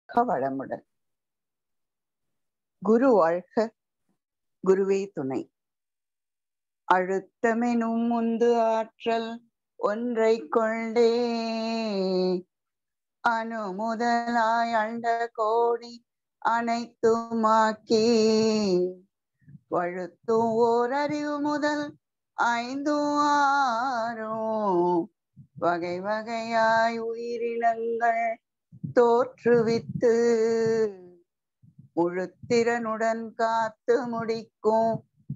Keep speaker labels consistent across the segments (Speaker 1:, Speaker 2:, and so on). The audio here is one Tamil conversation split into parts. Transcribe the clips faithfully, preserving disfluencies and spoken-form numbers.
Speaker 1: வளமுடன். குரு வாழ்க, குருவே துணை. அழுத்தமெனும் முந்து ஆற்றல் ஒன்றை கொண்டே அணு முதலாய் அண்ட கோடி அனைத்துமாக்கி வழுத்தும் ஓர் அறிவு முதல் ஐந்தும் ஆறும் வகை வகையாய் உயிரினங்கள் தோற்றுவித்து முழுத்திறனுடன் காத்து முடிக்கும்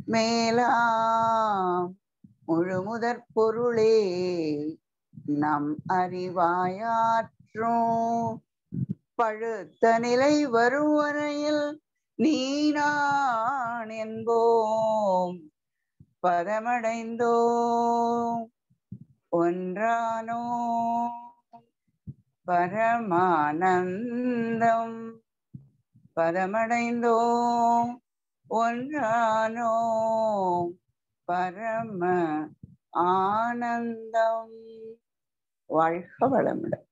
Speaker 1: மேலாம் முழு முதற் பொருளே நம் அறிவாயாற்றும் பழுத்த நிலை வரும் வரையில் நீ நான் என்போம் பரமடைந்தோம் ஒன்றானோ பரமானந்தம் பரமடைந்தோம் ஒன்றானோ பரம ஆனந்தம். வாழ்க வளமுடன்.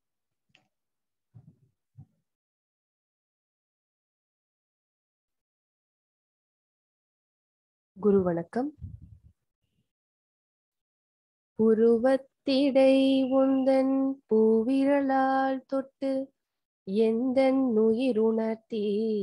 Speaker 2: குரு வணக்கம். புருவத்திடை உந்தன் பூவிரலால் தொட்டு எந்தன் உயிருணர்த்தி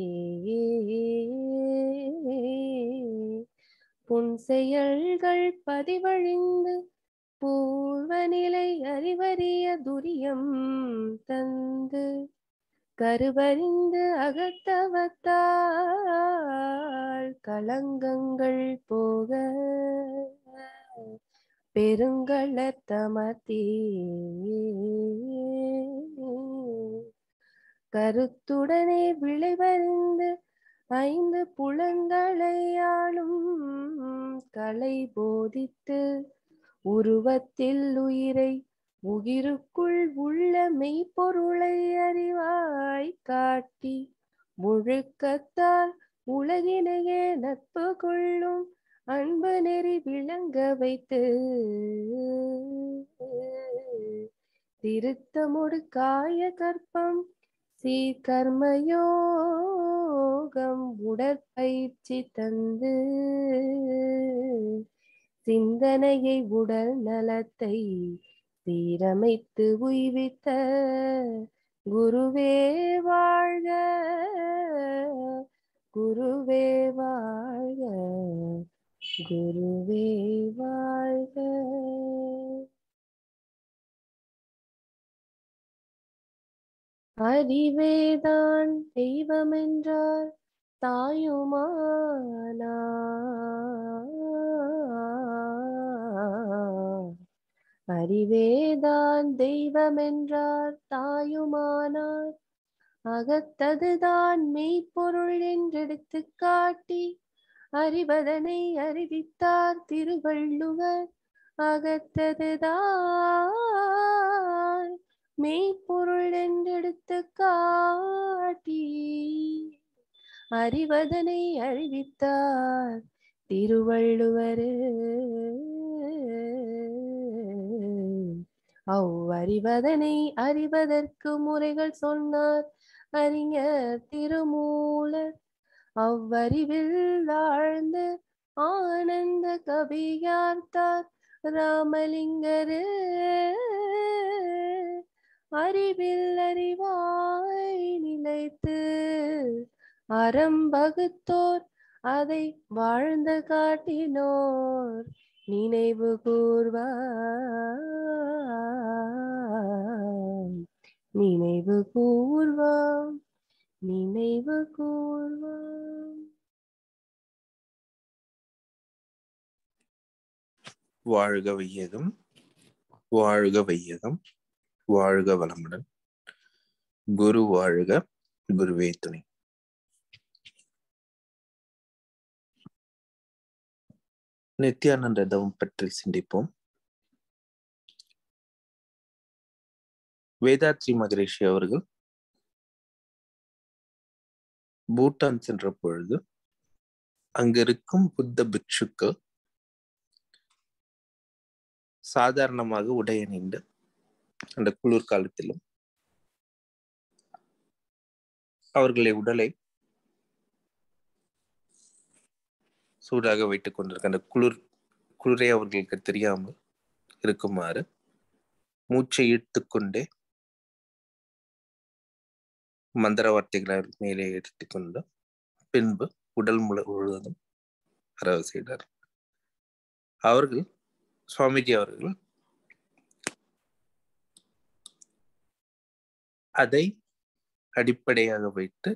Speaker 2: புன் செயல்கள் பதிவழிந்து பூர்வ நிலை அறிவறிய துரியம் தந்து கருவறிந்து அகத்தவத்தால் களங்கங்கள் போக பெருங்களத்தமர்த்தி கருத்துடனே விளைவறிந்து ஐந்து புலங்களையாளும் கலை போதித்து உருவத்தில் உயிரை உயிருக்குள் உள்ள மெய்ப்பொருளை அறிவாய் காட்டி முழுக்கத்தால் உலகினையே நட்பு கொள்ளும் அன்பு நெறி விளங்க வைத்து திருத்தமுடு காய கற்பம் சீர்கர்மயோகம் உடற்பயிற்சி தந்து சிந்தனையை உடல் நலத்தை சீரமைத்து உய்வித்த குருவே வாழ்க, குருவே வாழ்க, குருவே வாழ்க. அறிவேதான் தெய்வமென்றார் தாயுமானா அறிவேதான் தெய்வமென்றார் தாயுமானார் அகத்ததுதான் மெய்ப்பொருள் என்றெடுத்து காட்டி அறிவதனை அறிவித்தார் திருவள்ளுவர் அகத்ததுதான் மெய்ப்பொருள் என்றெடுத்து காட்டி அறிவதனை அறிவித்தார் திருவள்ளுவர் அவ்வறிவதனை அறிவதற்கு முறைகள் சொன்னார் அறிஞர் திருமூலர் அவ்வறிவில் ஆழ்ந்து ஆனந்த கவியார்த்தார் ராமலிங்கரு அறிவில் அறிவாய் நிலைத்து அறம் வகுத்தோர் அதை வாழ்ந்து காட்டினோர் நினைவு கூர்வாம் நினைவு கூர்வாம் நினைவு கூர்வாம்.
Speaker 3: வாழ்க வையகம், வாழ்க வையகம், வாழ்க வளமுடன். குரு வாழ்க, குருவே துணை. நித்யானந்த தவம் பற்றி சிந்திப்போம். வேதாத்ரி மகரிஷி அவர்கள் பூட்டான் சென்ற பொழுது அங்கிருக்கும் புத்த பிக்ஷுக்கள் சாதாரணமாக உடை அணிந்து அந்த குளிர் காலத்திலும் அவர்களை உடலை சூடாக வைத்துக் கொண்டிருக்க அந்த குளிர் குளிரை அவர்களுக்கு தெரியாமல் இருக்குமாறு மூச்சை இழுத்துக்கொண்டே மந்திர வார்த்தைகளை மேலே எடுத்துக்கொண்டு பின்பு உடல் முழுவதும் பரவ செய்தார். அவர்கள் சுவாமிஜி அவர்கள் அதை அடிப்படையாக வைத்து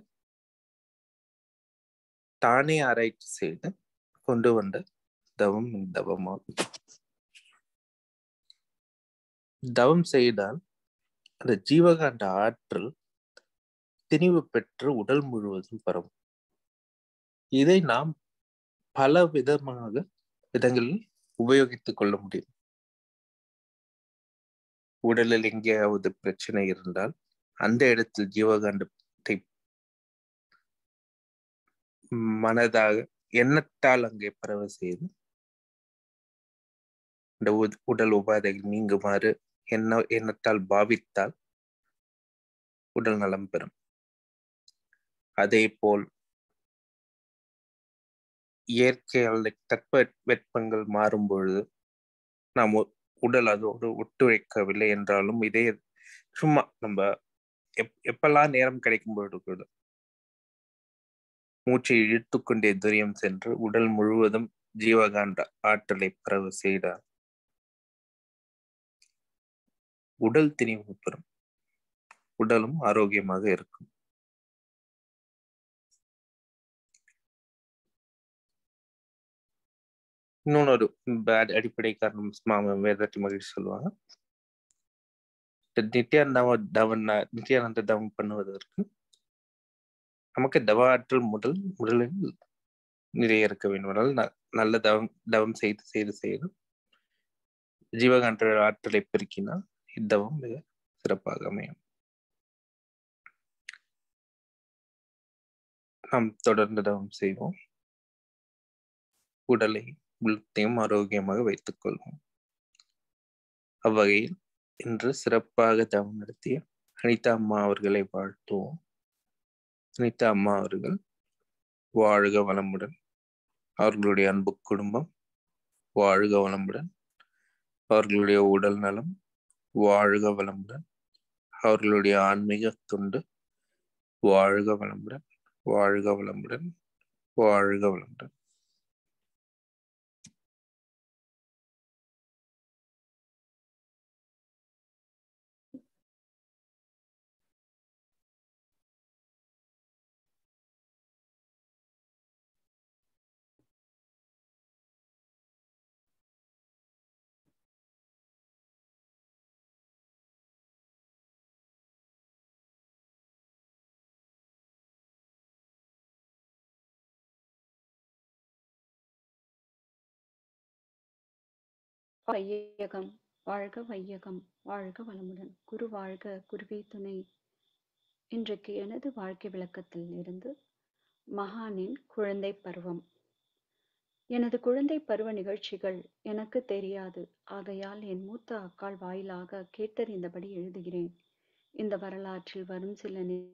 Speaker 3: தானே ஆராய்ச்சி செய்து கொண்டு வந்த தவம் தவமாகும். தவம் செய்தால் அந்த ஜீவகாண்ட ஆற்றல் திணிவு பெற்று உடல் முழுவதும் பரவும். இதை நாம் பல விதமாக விதங்களில் உபயோகித்துக் கொள்ள முடியும். உடலில் எங்கேயாவது பிரச்சனை இருந்தால் அந்த இடத்தில் ஜீவகாண்டத்தை மனதாக எண்ணத்தால் அங்கே பரவ செய்து இந்த உடல் உபாதைகள் நீங்குமாறு எண்ண எண்ணத்தால் பாவித்தால் உடல் நலம் பெறும். அதே போல் இயற்கையால் தட்ப வெப்பங்கள் மாறும் பொழுது நாம் உடல் அதோடு ஒத்துழைக்கவில்லை என்றாலும் இதே சும்மா நம்ம எப் எப்பெல்லாம் நேரம் கிடைக்கும் பொழுது மூச்சை இழுத்துக்கொண்டே துரியம் சென்று உடல் முழுவதும் ஜீவகாண்ட ஆற்றலை பரவ செய்தால் உடல் திணிவு பெறும், உடலும் ஆரோக்கியமாக இருக்கும். இன்னொன்று அடிப்படை காரணம் வேதாத்தி மகிழ்ச்சி சொல்லுவாங்க. நித்யானந்த தவன் நித்யானந்த தவம் பண்ணுவதற்கு நமக்கு தவ ஆற்றல் முதல் முதலில் நிறைய இருக்க வேண்டும். நல்ல தவம் தவம் செய்து செய்து செய்து ஜீவகாண்ட ஆற்றலை பெருக்கினால் இத்தவம் மிக சிறப்பாக அமையும். நாம் தொடர்ந்து தவம் செய்வோம். உடலை உள்ளத்தையும் ஆரோக்கியமாக வைத்துக் கொள்வோம். அவ்வகையில் இன்று சிறப்பாக தவம் நடத்திய அனிதா அம்மா அவர்களை வாழ்த்துவோம். அனிதா அம்மா அவர்கள் வாழ்க வளமுடன், அவர்களுடைய அன்பு குடும்பம் வாழ்க வளமுடன், அவர்களுடைய உடல் நலம் வாழ்க வளமுடன், அவர்களுடைய ஆன்மீக தொண்டு வாழ்க வளமுடன், வாழ்க வளமுடன், வாழ்க வளமுடன்.
Speaker 4: வையகம் வாழ்க, வையகம் வாழ்க வளமுடன். குரு வாழ்க, குருவே துணை. இன்றைக்கு எனது வாழ்க்கை விளக்கத்தில் இருந்து மகானின் குழந்தை பருவம். எனது குழந்தை பருவ நிகழ்ச்சிகள் எனக்கு தெரியாது. ஆகையால் என் மூத்த அக்காள் வாயிலாக கேட்டறிந்தபடி எழுதுகிறேன். இந்த வரலாற்றில் வரும் சில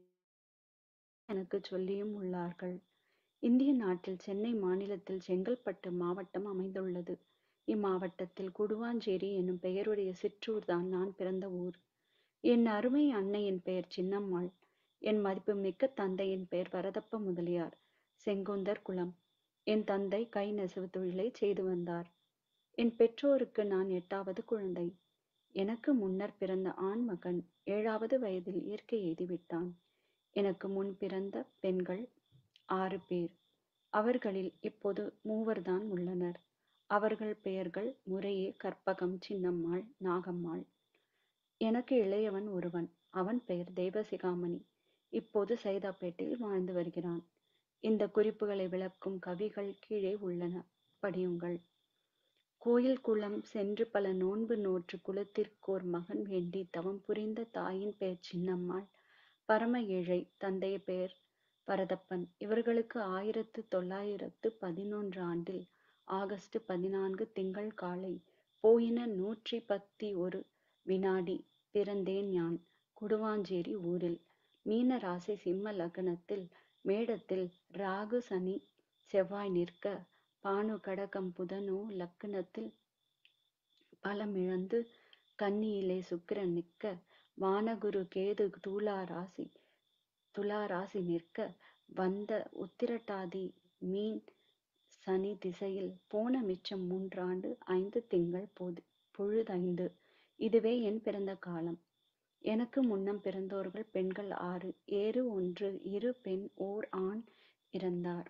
Speaker 4: எனக்கு சொல்லியும் உள்ளார்கள். இந்திய நாட்டில் சென்னை மாநிலத்தில் செங்கல்பட்டு மாவட்டம் அமைந்துள்ளது. இம்மாவட்டத்தில் குடுவாஞ்சேரி என்னும் பெயருடைய சிற்றூர் தான் நான் பிறந்த ஊர். என் அருமை அன்னையின் பெயர் சின்னம்மாள். என் மதிப்பு மிக்க தந்தையின் பெயர் வரதப்ப முதலியார், செங்குந்தர் குலம். என் தந்தை கை நெசவு தொழிலை செய்து வந்தார். என் பெற்றோருக்கு நான் எட்டாவது குழந்தை. எனக்கு முன்னர் பிறந்த ஆண் மகன் ஏழாவது வயதில் இயற்கை எய்துவிட்டான். எனக்கு முன் பிறந்த பெண்கள் ஆறு பேர். அவர்களில் இப்போது மூவர் தான் உள்ளனர். அவர்கள் பெயர்கள் முறையே கற்பகம், சின்னம்மாள், நாகம்மாள். எனக்கு இளையவன் ஒருவன். அவன் பெயர் தேவசிகாமணி. இப்போது சைதாப்பேட்டையில் வாழ்ந்து வருகிறான். இந்த குறிப்புகளை விளக்கும் கவிகள் கீழே உள்ளன, படியுங்கள். கோயில் குளம் சென்று பல நோன்பு நோற்று குலத்திற்கோர் மகன் வேண்டி தவம் புரிந்த தாயின் பெயர் சின்னம்மாள். பரம ஏழை. தந்தை பெயர் வரதப்பன். இவர்களுக்கு ஆயிரத்து தொள்ளாயிரத்து பதினொன்று ஆண்டில் ஆகஸ்ட் பதினான்கு திங்கள் காலை போயின நூற்றி பத்தி ஒரு வினாடி பிறந்தேன் யான் குடுவாஞ்சேரி ஊரில். மீன ராசி சிம்ம லக்னத்தில் மேடத்தில் ராகு சனி செவ்வாய் நிற்க, பானு கடகம் புதனோ லக்னத்தில் பலமிழந்து கன்னியிலே சுக்கிரன் நிற்க, வானகுரு கேது துலா ராசி துலா ராசி நிற்க, வந்த உத்திரட்டாதி மீன் சனி திசையில் போன மிச்சம் மூன்றாண்டு ஐந்து திங்கள் பொது பொழுதைந்து. இதுவே என் பிறந்த காலம். எனக்கு முன்னம் பிறந்தோர்கள் பெண்கள் ஆறு, ஏறு ஒன்று, இரு பெண் ஓர் ஆண் இறந்தார்.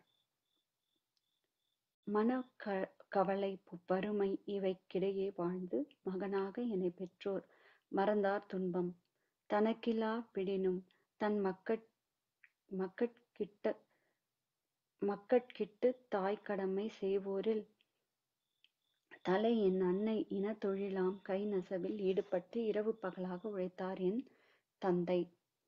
Speaker 4: மன க கவலை வறுமை இவைக்கிடையே வாழ்ந்து மகனாக என்னை பெற்றோர் மறந்தார் துன்பம். தனக்கிலா பிடினும் தன் மக்கட் மக்கட்கிட்ட மக்கட்கிட்டு தாய் கடமை செய்வோரில் தலை என் அன்னை இன தொழிலாம் கை நெசவில் ஈடுபட்டு இரவு பகலாக உழைத்தார் என் தந்தை.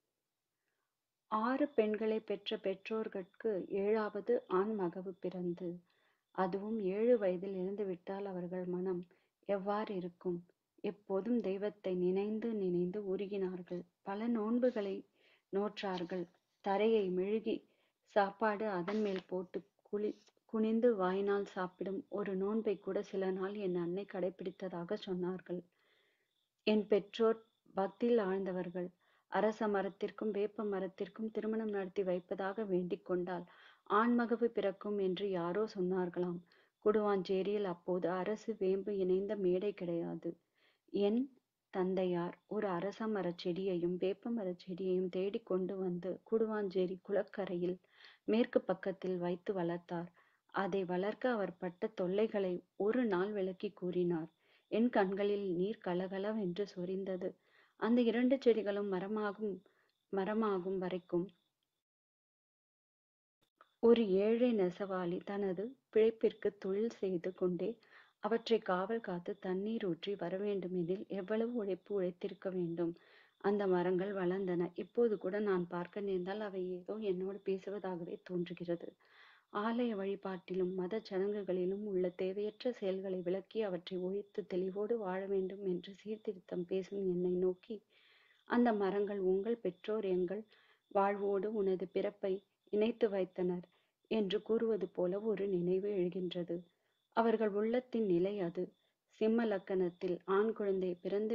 Speaker 4: ஆறு பெண்களை பெற்ற பெற்றோர்கட்கு ஏழாவது ஆண் மகவு பிறந்து, அதுவும் ஏழு வயதில் இறந்துவிட்டால் அவர்கள் மனம் எவ்வாறு இருக்கும்? எப்போதும் தெய்வத்தை நினைந்து நினைந்து உருகினார்கள். பல நோன்புகளை நோற்றார்கள். தரையை மெழுகி சாப்பாடு அதன் மேல் போட்டு குளி குனிந்து வாயினால் சாப்பிடும் ஒரு நோன்பை கூட சில நாள் என் அன்னை கடைபிடித்ததாக சொன்னார்கள். என் பெற்றோர் பக்தியில் ஆழ்ந்தவர்கள். அரச மரத்திற்கும் வேப்ப மரத்திற்கும் திருமணம் நடத்தி வைப்பதாக வேண்டிக் கொண்டால் ஆண்மகவு பிறக்கும் என்று யாரோ சொன்னார்களாம். குடுவாஞ்சேரியில் அப்போது அரசு வேம்பு இணைந்த மேடை கிடையாது. என் தந்தையார் ஒரு அரச மரச் செடியையும் வேப்ப மரச் செடியையும் தேடி கொண்டு வந்து குடுவாஞ்சேரி குளக்கரையில் மேற்கு பக்கத்தில் வைத்து வளர்த்தார். அதை வளர்க்க அவர் பட்ட தொல்லைகளை ஒரு நாள் விளக்கி கூறினார். என் கண்களில் நீர் கலகலவென்று சொரிந்தது. அந்த இரண்டு செடிகளும் மரமாகும் மரமாகும் வரைக்கும் ஒரு ஏழை நெசவாளி தனது பிழைப்பிற்கு தொழில் செய்து கொண்டே அவற்றை காவல் காத்து தண்ணீர் ஊற்றி வரவேண்டுமெனில் எவ்வளவு உழைப்பு உழைத்திருக்க வேண்டும். அந்த மரங்கள் வளர்ந்தன. இப்போது கூட நான் பார்க்க நேர்ந்தால் அவை ஏதோ என்னோடு பேசுவதாகவே தோன்றுகிறது. ஆலய வழிபாட்டிலும் மத சடங்குகளிலும் உள்ள தேவையற்ற செயல்களை விளக்கி அவற்றை ஒழித்து தெளிவோடு வாழ வேண்டும் என்று சீர்திருத்தம் பேசும் என்னை நோக்கி, அந்த மரங்கள் உங்கள் பெற்றோர் எங்கள் வாழ்வோடு உனது பிறப்பை இணைத்து வைத்தனர் என்று கூறுவது போல ஒரு நினைவு எழுகின்றது. அவர்கள் உள்ளத்தின் நிலை அது. சிம்ம லக்கணத்தில் ஆண் குழந்தை பிறந்து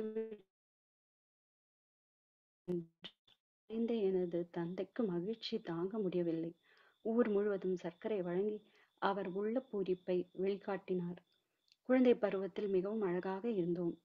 Speaker 4: எனது தந்தைக்கு மகிழ்ச்சி தாங்க முடியவில்லை. ஊர் முழுவதும் சர்க்கரை வழங்கி அவர் உள்ள பூரிப்பை வெளிக்காட்டினார். குழந்தை பருவத்தில் மிகவும் அழகாக இருந்தோம்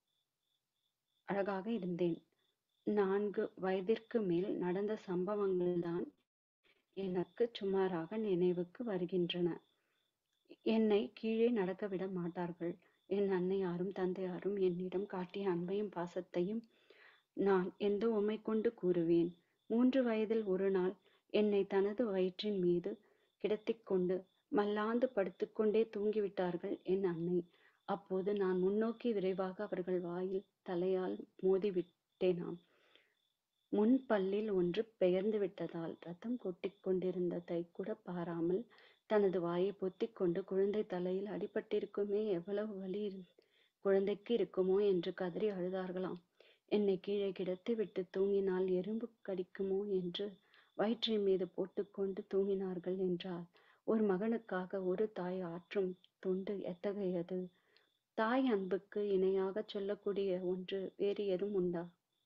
Speaker 4: அழகாக இருந்தேன். நான்கு வயதிற்கு மேல் நடந்த சம்பவங்கள் தான் எனக்கு சுமாராக நினைவுக்கு வருகின்றன. என்னை கீழே நடக்க விட மாட்டார்கள். என் அன்னையாரும் தந்தையாரும் என்னிடம் காட்டிய அன்பையும் பாசத்தையும் நான் எந்த உமை கொண்டு கூறுவேன். மூன்று வயதில் ஒரு நாள் என்னை தனது வயிற்றின் மீது கிடத்திக் கொண்டு மல்லாந்து படுத்துக்கொண்டே தூங்கிவிட்டார்கள் என் அன்னை. அப்போது நான் முன்னோக்கி விரைவாக அவர்கள் வாயில் தலையால் மோதிவிட்டேனாம். முன் பல்லில் ஒன்று பெயர்ந்து விட்டதால் ரத்தம் கொட்டிக் கொண்டிருந்ததை கூட பாராமல் தனது வாயை பொத்திக் கொண்டு குழந்தை தலையில் அடிபட்டிருக்குமே, எவ்வளவு வலி குழந்தைக்கு இருக்குமோ என்று கதறி அழுதார்களாம். என்னை கீழே கிடத்தி விட்டு தூங்கினால் எறும்பு கடிக்குமோ என்று வயிற்றின் மீது போட்டுக்கொண்டு தூங்கினார்கள் என்றால் ஒரு மகனுக்காக ஒரு தாய் ஆற்றும் தொண்டு எத்தகையது! தாய் அன்புக்கு இணையாக சொல்லக்கூடிய ஒன்று வேறு எதுவும் உண்டா?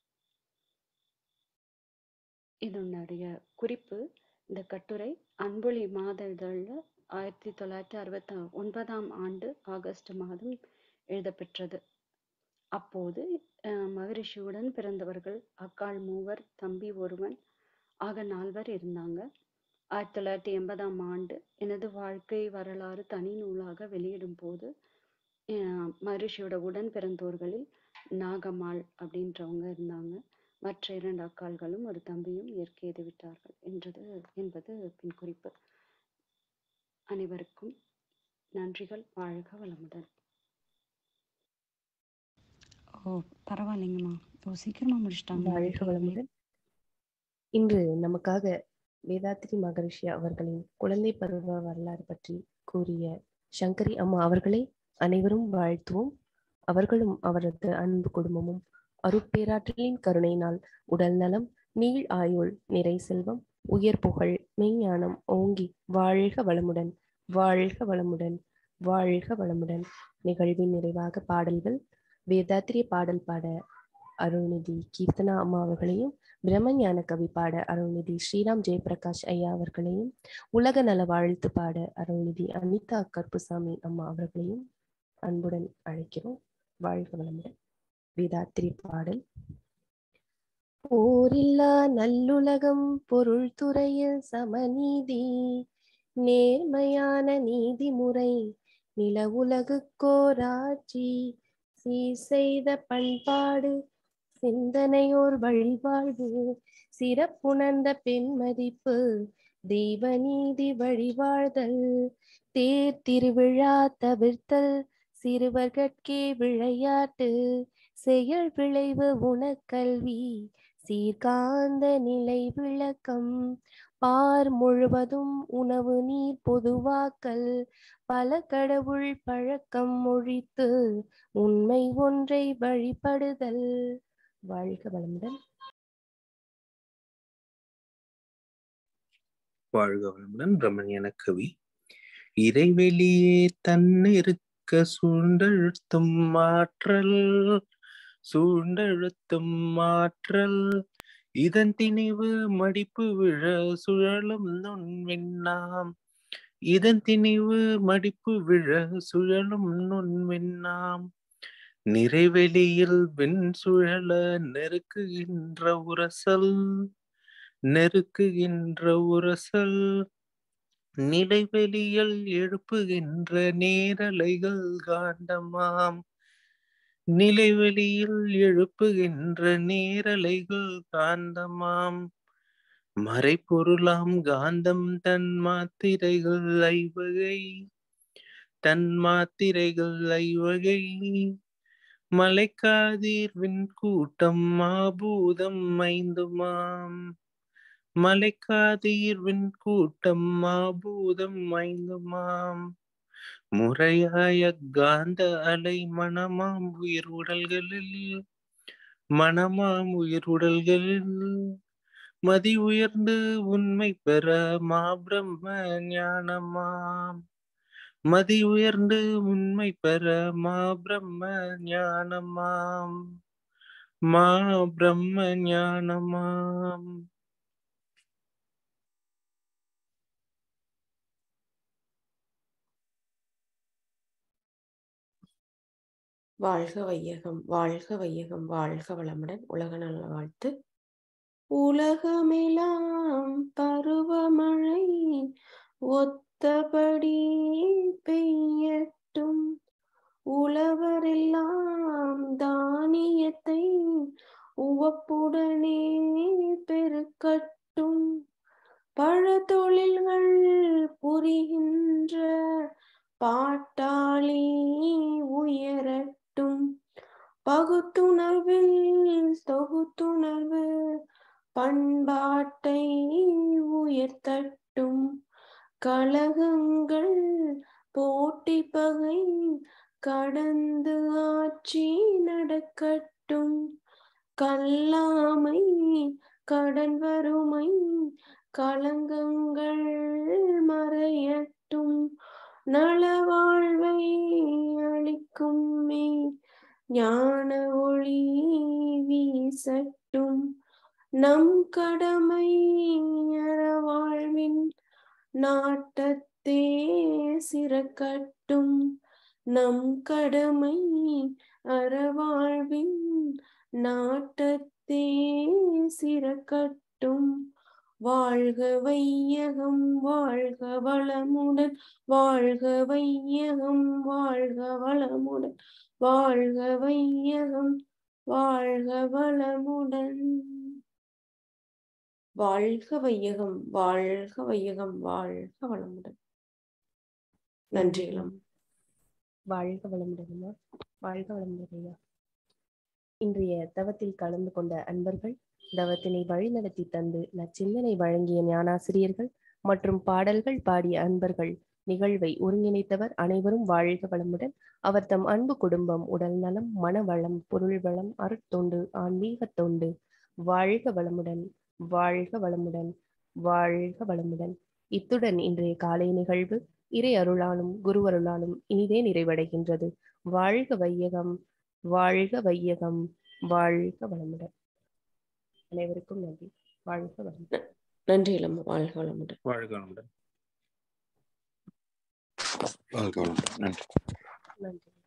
Speaker 4: இதனுடைய குறிப்பு. இந்த கட்டுரை அன்பொழி மாத இதழில் ஆயிரத்தி தொள்ளாயிரத்தி அறுபத்தி ஒன்பதாம் ஆண்டு ஆகஸ்ட் மாதம் எழுதப்பெற்றது. அப்போது மகரிஷியுடன் பிறந்தவர்கள் அக்காள் மூவர், தம்பி ஒருவன் ஆக நால்வர் இருந்தாங்க. ஆயிரத்தி தொள்ளாயிரத்தி எண்பதாம் ஆண்டு எனது வாழ்க்கை வரலாறு தனி நூலாக வெளியிடும் போது மகரிஷியோட உடன் பிறந்தோர்களில் நாகம்மாள் அப்படின்றவங்க இருந்தாங்க. மற்ற இரண்டு அக்காள்களும் ஒரு தம்பியும் இயற்கை எய்து விட்டார்கள் என்றது என்பது பின் குறிப்பு. அனைவருக்கும் நன்றிகள். வாழ்க வளமுடன். ஓ பரவாயில்லைங்கம்மா, ஓ சீக்கிரமா முடிச்சிட்டாங்க.
Speaker 2: வாழ்க வளமுடன். இன்று நமக்காக வேதாத்ரி மகரிஷி அவர்களின் குழந்தை பருவ வரலாறு பற்றி கூறிய சங்கரி அம்மா அவர்களை அனைவரும் வாழ்த்துவோம். அவர்களும் அவரது அன்பு குடும்பமும் அருட்பேராற்றலின் கருணையினால் உடல் நலம், நீள் ஆயுள், நிறை செல்வம், உயர் புகழ், மெய்ஞானம் ஓங்கி வாழ்க வளமுடன், வாழ்க வளமுடன், வாழ்க வளமுடன். நிகழ்வின் நிறைவாக பாடல்கள். வேதாத்திரிய பாடல் பாட அருள்நிதி கீர்த்தனா அம்மா அவர்களையும், பிரம்மஞான கவி பாட அருள்நிதி ஸ்ரீராம் ஜெயபிரகாஷ் ஐயா அவர்களையும், உலக நல வாழ்த்து பாட அருள்நிதி அனிதா கருப்புசாமி அம்மா அவர்களையும் அன்புடன் அழைக்கிறோம். வாழ்க வளமுடன். வேதாத்திரி பாடல். போரில்லா நல்லுலகம், பொருள் துறையில் சமநீதி, நேர்மையான நீதிமுறை, நில உலகுக்கோராட்சி, சீர் செய்த பண்பாடு, சிந்தனையோர் வழிவாழ்வு, சிறப்புணர்ந்த பெண்மதிப்பு, தெய்வ நீதி வழிவாழ்தல், தேர் திருவிழா தவிர்த்தல், சிறுவர்கட்கே விளையாட்டு, செயல் விளைவு உணக்கல்வி, சீர்காந்த நிலை விளக்கம், பார் முழுவதும் உணவு நீர் பொதுவாக்கல், பல கடவுள் பழக்கம் ஒழித்து உண்மை ஒன்றை வழிபடுதல். வாழ்க வளமுடன்.
Speaker 3: வாழ்க வளமுடன். பிரம்மஞான கவி. இறைவெளியே தன்னிருக்க சூழ்ந்தழுத்தும் மாற்றல், சூழ்ந்தழுத்தும் மாற்றல், இதன் திணிவு மடிப்பு விழ சுழலும் நுண்விண்ணாம், இதன் திணிவு மடிப்பு விழ சுழலும் நுண்விண்ணாம், நிறைவெளியில் விண் சுழல நெருக்குகின்ற உரசல், நெருக்குகின்ற உரசல், நிலைவெளியில் எழுப்புகின்ற நேரலைகள் காண்டமாம், நிலைவெளியில் எழுப்புகின்ற நேரலைகள் காந்தமாம், மறைப்பொருளாம் காந்தம் தன் மாத்திரைகள் ஐவகை, தன் மாத்திரைகள் ஐவகை, மலைக்காதீர் விண்கூட்டம் மாபூதம் ஐந்துமாம், மலைக்காதீர் விண்கூட்டம் மாபூதம் ஐந்துமாம், முறையாய காந்த அலை மனமாம் உயிர் உடல்களில், மனமாம் உயிர் உடல்களில், மதி உயர்ந்து உண்மை பெற மாபிரம்ம ஞானமாம், மதி உயர்ந்து உண்மை பெற மாபிரம்ம ஞானமாம், மா பிரம்ம ஞானமாம்.
Speaker 5: வாழ்க வையகம், வாழ்க வையகம், வாழ்க வளமுடன். உலக நல வாழ்த்து. உலகமெல்லாம் பருவமழை ஒத்தபடி பெய்யட்டும், உழவரெல்லாம் தானியத்தை உவப்புடனே பெருக்கட்டும், பழத்தொழில்கள் புரிகின்ற பாட்டாளி உயரட்டும், பகுத்துணர்வில் தொகுத்துணர்வு பண்பாட்டை உயர்த்தட்டும், கலகங்கள் போட்டி பகை கடந்து ஆட்சி நடக்கட்டும், கல்லாமை கடன் வறுமை களங்கங்கள் மறையட்டும், நலவாழ்வை அளிக்கும் மெய் ஞான ஒளி வீசட்டும், நம் கடமை அறவாழ்வின் நாட்டத்தே சிறக்கட்டும், நம் கடமை அறவாழ்வின் நாட்டத்தே சிறக்கட்டும். வாழ்க வையகம், வாழ்க வளமுடன், வாழ்க வையகம், வாழ்க வளமுடன், வாழ்க வையகம், வாழ்க வளமுடன். வாழ்க வையகம், வாழ்க வையகம், வாழ்க வளமுடன். நன்றிகளம்.
Speaker 2: வாழ்க வளமுடன். வாழ்க வளமுடன் ஐயா. இன்றைய தவத்தில் கலந்து கொண்ட அன்பர்கள், தவத்தினை வழிநடத்தி தந்து நச்சிந்தனை வழங்கிய ஞானாசிரியர்கள் மற்றும் பாடல்கள் பாடிய அன்பர்கள், நிகழ்வை ஒருங்கிணைத்தவர் அனைவரும் வாழ்க வளமுடன். அவர் தம் அன்பு குடும்பம், உடல் நலம், மன வளம், பொருள் வளம், அருட்தொண்டு, ஆன்மீக தொண்டு வாழ்க வளமுடன், வாழ்க வளமுடன், வாழ்க வளமுடன். இத்துடன் இன்றைய காலை நிகழ்வு இறை அருளாலும் குருவருளாலும் இனிதே நிறைவடைகின்றது. வாழ்க வையகம், வாழ்க வையகம், வாழ்க வளமுடன். அனைவருக்கும் நன்றி. வாழ்க வளமுடன்.
Speaker 5: நன்றி இளம். வாழ்க வளமுடன்.
Speaker 3: வாழ்க வளமுடன். வாழ்க வளமுடன். நன்றி.
Speaker 2: நன்றி.